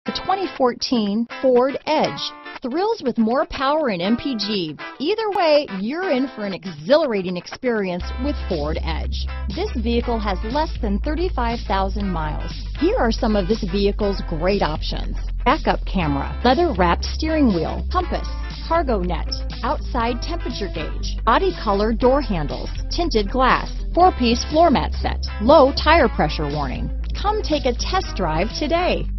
The 2014 Ford Edge. Thrills with more power and MPG. Either way, you're in for an exhilarating experience with Ford Edge. This vehicle has less than 35,000 miles. Here are some of this vehicle's great options: backup camera, leather-wrapped steering wheel, compass, cargo net, outside temperature gauge, body color door handles, tinted glass, 4-piece floor mat set, low tire pressure warning. Come take a test drive today.